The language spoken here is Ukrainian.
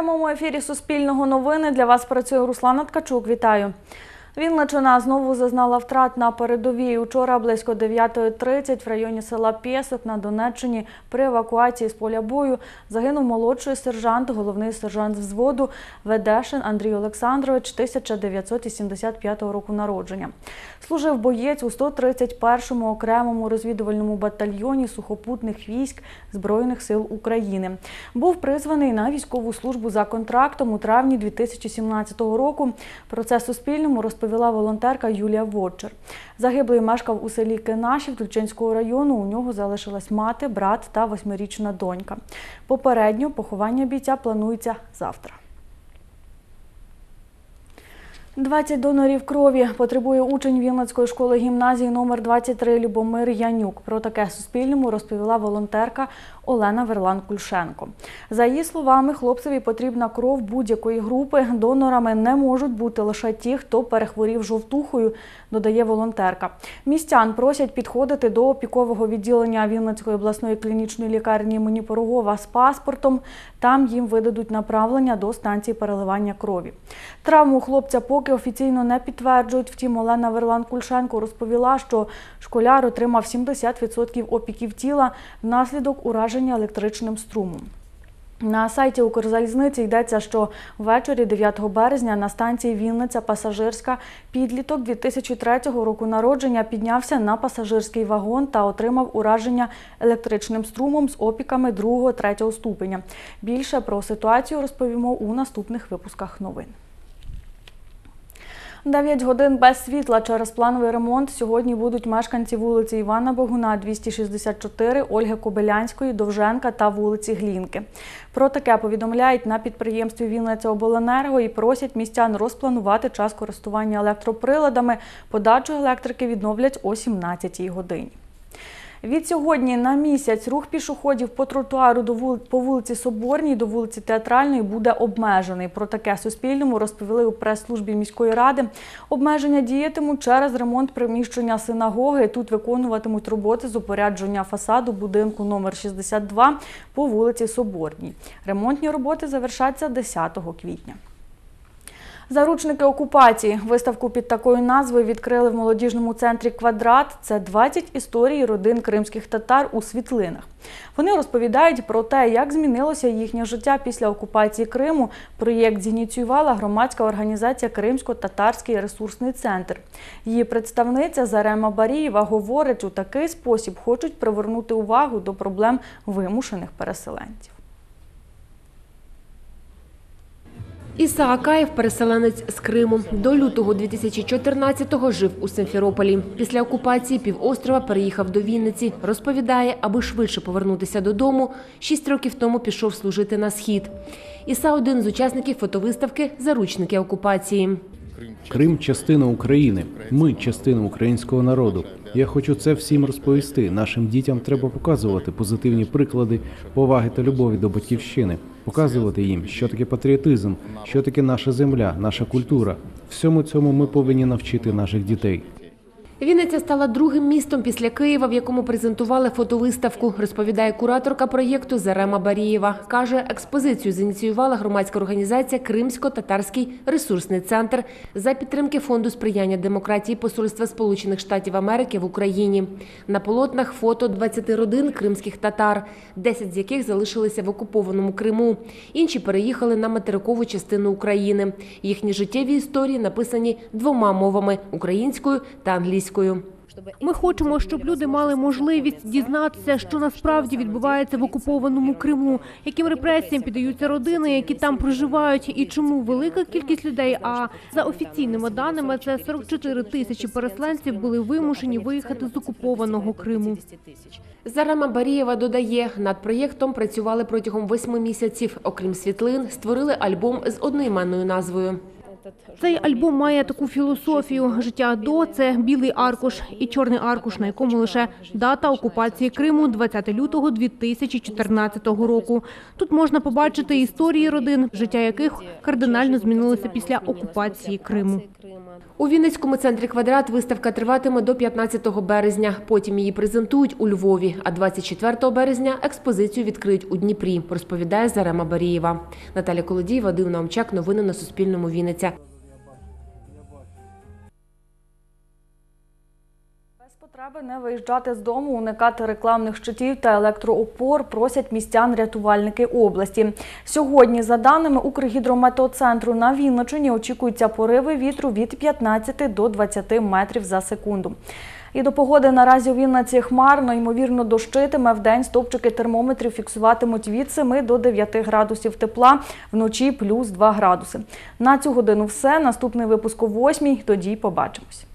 прямому ефірі Суспільного новини для вас працює Руслана Ткачук. Вітаю. Вінниччина знову зазнала втрат на передовій. Учора близько 9:30 в районі села Пєсок на Донеччині при евакуації з поля бою загинув молодший сержант, головний сержант взводу Ведешин Андрій Олександрович, 1975 року народження. Служив боєць у 131-му окремому розвідувальному батальйоні сухопутних військ Збройних сил України. Був призваний на військову службу за контрактом у травні 2017 року. Про це Суспільному розповіла волонтерка Юлія Водчер. Загиблий мешкав у селі Кинашів Тульчинського району. У нього залишилась мати, брат та 8-річна донька. Попередньо поховання бійця планується завтра. 20 донорів крові потребує учень Вінницької школи-гімназії номер 23 Любомир Янюк. Про таке Суспільному розповіла волонтерка Олена Верлан-Кульшенко. За її словами, хлопцеві потрібна кров будь-якої групи. Донорами не можуть бути лише ті, хто перехворів жовтухою, додає волонтерка. Містян просять підходити до опікового відділення Вінницької обласної клінічної лікарні імені Пирогова з паспортом. Там їм видадуть направлення до станції переливання крові. Травму хлопця поки офіційно не підтверджують. Втім, Олена Верлан-Кульшенко розповіла, що школяр отримав 70% опіків тіла внаслідок ураження електричним струмом. На сайті Укрзалізниці йдеться, що ввечері 9 березня на станції Вінниця-Пасажирська підліток 2003 року народження піднявся на пасажирський вагон та отримав ураження електричним струмом з опіками 2-3 ступеня. Більше про ситуацію розповімо у наступних випусках новин. 9 годин без світла через плановий ремонт сьогодні будуть мешканці вулиці Івана Богуна, 264, Ольги Кобилянської, Довженка та вулиці Глінки. Про таке повідомляють на підприємстві Вінницяобленерго і просять містян розпланувати час користування електроприладами. Подачу електрики відновлять о 17-й годині. Від сьогодні на місяць рух пішоходів по тротуару по вулиці Соборній до вулиці Театральної буде обмежений. Про таке Суспільному розповіли у прес-службі міської ради. Обмеження діятимуть через ремонт приміщення синагоги. Тут виконуватимуть роботи з упорядження фасаду будинку номер 62 по вулиці Соборній. Ремонтні роботи завершаться 10 квітня. Заручники окупації. Виставку під такою назвою відкрили в молодіжному центрі «Квадрат». Це 20 історій родин кримських татар у світлинах. Вони розповідають про те, як змінилося їхнє життя після окупації Криму. Проєкт зініціювала громадська організація «Кримсько-татарський ресурсний центр». Її представниця Зарема Барієва говорить, у такий спосіб хочуть привернути увагу до проблем вимушених переселенців. Іса Акаєв – переселенець з Криму. До лютого 2014-го жив у Симферополі. Після окупації півострова переїхав до Вінниці. Розповідає, аби швидше повернутися додому, 6 років тому пішов служити на Схід. Іса – один з учасників фотовиставки «Заручники окупації». Крим – частина України. Ми – частина українського народу. Я хочу це всім розповісти. Нашим дітям треба показувати позитивні приклади поваги та любові до батьківщини. Показувати їм, що таке патріотизм, що таке наша земля, наша культура. Всьому цьому ми повинні навчити наших дітей. Вінниця стала другим містом після Києва, в якому презентували фотовиставку, розповідає кураторка проєкту Зарема Барієва. Каже, експозицію зініціювала громадська організація «Кримсько-татарський ресурсний центр» за підтримки Фонду сприяння демократії Посольства Сполучених Штатів Америки в Україні. На полотнах фото 20 родин кримських татар, 10 з яких залишилися в окупованому Криму. Інші переїхали на материкову частину України. Їхні життєві історії написані 2 мовами – українською та англійською. Ми хочемо, щоб люди мали можливість дізнатися, що насправді відбувається в окупованому Криму, яким репресіям піддаються родини, які там проживають, і чому велика кількість людей, а за офіційними даними, це 44 тисячі переселенців, були вимушені виїхати з окупованого Криму. Зарема Барієва додає, над проєктом працювали протягом 8 місяців. Окрім світлин, створили альбом з одноіменною назвою. Цей альбом має таку філософію. Життя до – це білий аркуш і чорний аркуш, на якому лише дата окупації Криму 20 лютого 2014 року. Тут можна побачити історії родин, життя яких кардинально змінилося після окупації Криму. У Вінницькому центрі «Квадрат» виставка триватиме до 15 березня. Потім її презентують у Львові, а 24 березня експозицію відкриють у Дніпрі, розповідає Зарема Барієва. Наталя Колодій, Вадим Наумчак. Новини на Суспільному. Вінниця. Без потреби не виїжджати з дому, уникати рекламних щитів та електроопор просять містян-рятувальники області. Сьогодні, за даними Укргідрометеоцентру, на Вінниччині очікуються пориви вітру від 15 до 20 метрів за секунду. І до погоди наразі у Вінниці хмарно, ймовірно, дощитиме. Вдень стовпчики термометрів фіксуватимуть від 7 до 9 градусів тепла, вночі плюс 2 градуси. На цю годину все. Наступний випуск о 8-й, тоді побачимось.